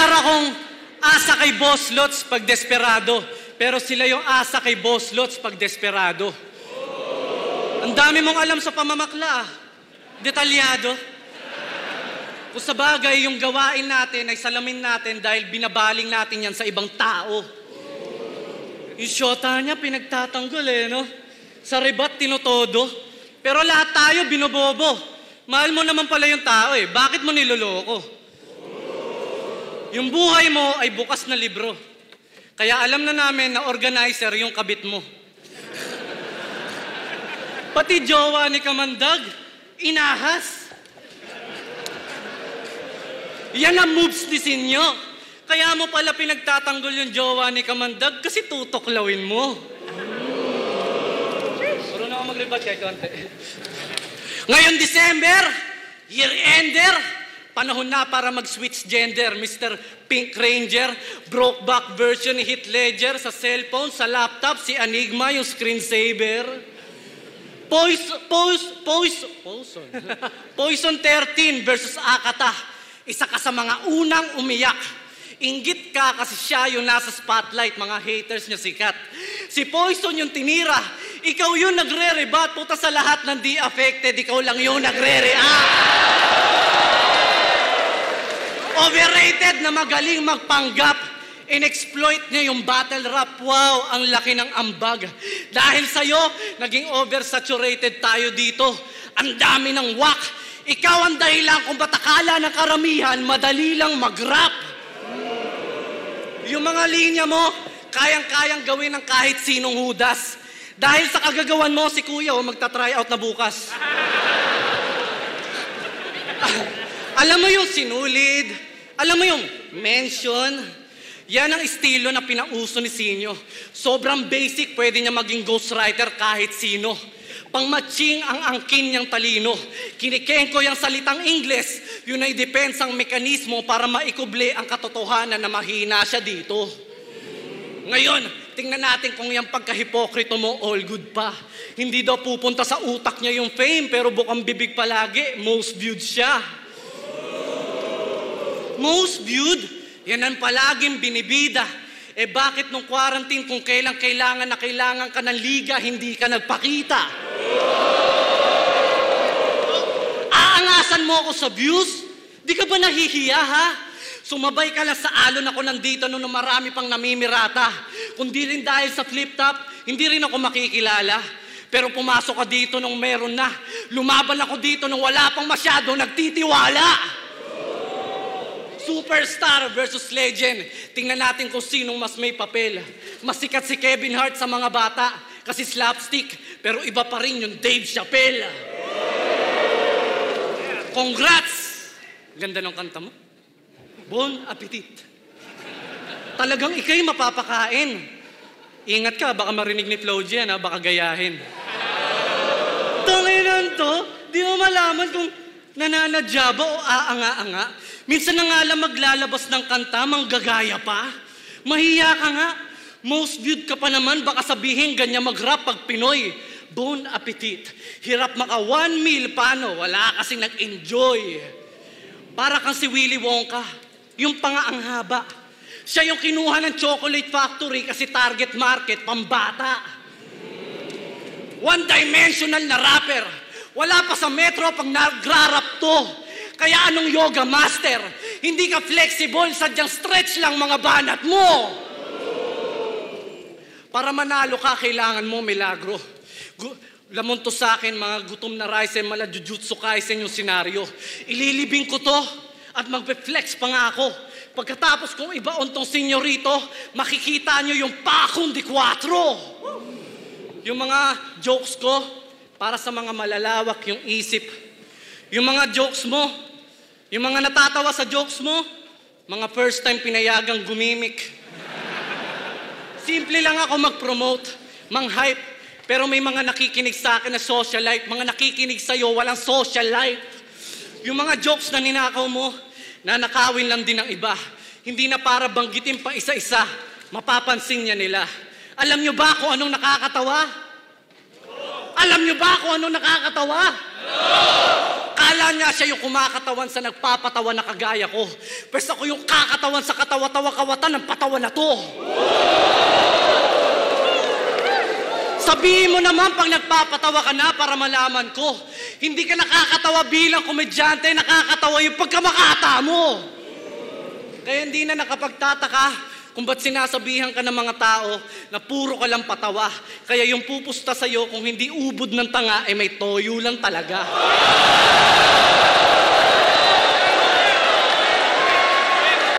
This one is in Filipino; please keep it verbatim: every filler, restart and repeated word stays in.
Regular akong asa kay Boss Lots pag desperado, pero sila yung asa kay Boss Lots pag desperado. Ang dami mong alam sa pamamakla, detalyado. Kung sa bagay, yung gawain natin ay salamin natin dahil binabaling natin yan sa ibang tao. Yung syota niya, pinagtatanggol eh, no? Sa rebat, tinotodo. Pero lahat tayo, binobobo. Mahal mo naman pala yung tao eh. Bakit mo niloloko? Yung buhay mo ay bukas na libro. Kaya alam na namin na organizer yung kabit mo. Pati jowa ni Kamandag, inahas. Yan ang moves ni Sinyo. Kaya mo pala pinagtatanggol yung jowa ni Kamandag kasi tutuklawin mo. Puro na ako maglibat kay konti. Ngayon December, year-ender, panahon na para mag-switch gender. Mister Pink Ranger, brokeback version ni Heath Ledger sa cellphone, sa laptop, si Enigma yung screensaver. Poison, poison, poison, poison. Poison thirteen versus Akata. Isa ka sa mga unang umiyak. Inggit ka kasi siya yung nasa spotlight, mga haters niya sikat. Si Poison yung tinira. Ikaw yung nagre-rebat. Puta sa lahat ng di affected, ikaw lang yung nagre-react. Overrated na magaling magpanggap. In-exploit niya yung battle rap. Wow, ang laki ng ambag. Dahil sa'yo, naging oversaturated tayo dito. Ang dami ng wak. Ikaw ang dahilan kung ba't akala ng karamihan, madali lang mag-rap. Yung mga linya mo, kayang-kayang gawin ng kahit sinong hudas. Dahil sa kagagawan mo, si Kuya oh, magta-try out na bukas. Alam mo yung sinulid, alam mo yung mention. Yan ang estilo na pinauso ni Sinyo. Sobrang basic, pwede niya maging ghostwriter kahit sino. Pangmatching ang angkin niyang talino. Kinikengko yung salitang Ingles, yun ay depensang mekanismo para maikuble ang katotohanan na mahina siya dito. Ngayon, tingnan natin kung yung pagkahipokrito mo all good pa. Hindi daw pupunta sa utak niya yung fame, pero bukang bibig palagi, most viewed siya. Most viewed? Yan ang palaging binibida. Eh bakit nung quarantine kung kailang kailangan na kailangan ka ng liga, hindi ka nagpakita? Aangasan mo ako sa views? Di ka ba nahihiya ha? Sumabay ka lang sa alon ako nandito nung marami pang namimirata. Kundi rin dahil sa flip-top, hindi rin ako makikilala. Pero pumasok ka dito nung meron na. Lumaban ako dito nung wala pang masyado nagtitiwala. Superstar versus legend. Tingnan natin kung sinong mas may papel. Mas sikat si Kevin Hart sa mga bata kasi slapstick, pero iba pa rin yung Dave Chappelle. Congrats! Ganda ng kanta mo. Bon appetit. Talagang ikay mapapakain. Ingat ka, baka marinig ni Flo G, ha? Baka gayahin. Tanginan to, di mo malaman kung nananadya ba o aanga-anga. Minsan na nga lang maglalabas ng kanta, manggagaya pa. Mahiya ka nga. Most viewed ka pa naman, baka sabihin ganyan mag-rap pag Pinoy. Bon appetit. Hirap maka one meal, paano? Wala kasi nag-enjoy. Para kang si Willy Wonka, yung panga ang haba. Siya yung kinuha ng Chocolate Factory kasi target market, pambata. One-dimensional na rapper. Wala pa sa metro pag nagra-rap to. Kaya anong yoga master? Hindi ka flexible, sadyang stretch lang mga banat mo. Para manalo ka, kailangan mo milagro. Gu- Lamon to sa akin, mga gutom na rice, mala jujutsu kaisen yung senaryo. Ililibing ko to at magpe-flex pa nga ako. Pagkatapos kung ibaon tong senyorito, makikita nyo yung pakong di kwatro. Yung mga jokes ko, para sa mga malalawak yung isip. Yung mga jokes mo, yung mga natatawa sa jokes mo, mga first time pinayagang gumimik. Simple lang ako mag-promote, mang-hype, pero may mga nakikinig sa akin na socialite, mga nakikinig sa'yo, walang social life. Yung mga jokes na ninakaw mo, nanakawin lang din ng iba. Hindi na para banggitin pa isa-isa, mapapansin niya nila. Alam niyo ba kung anong nakakatawa? Alam niyo ba kung ano nakakatawa? Kala niya siya yung kumakatawan sa nagpapatawa na kagaya ko. Pero ako yung kakatawan sa katawa-tawa-kawatan ng patawa na to. Sabihin mo naman pag nagpapatawa ka na para malaman ko. Hindi ka nakakatawa bilang komedyante, nakakatawa yung pagkamakata mo. Kaya hindi na nakapagtataka kung ba't sinasabihan ka ng mga tao na puro ka lang patawa. Kaya yung pupusta sa'yo kung hindi ubod ng tanga, ay may toyo lang talaga.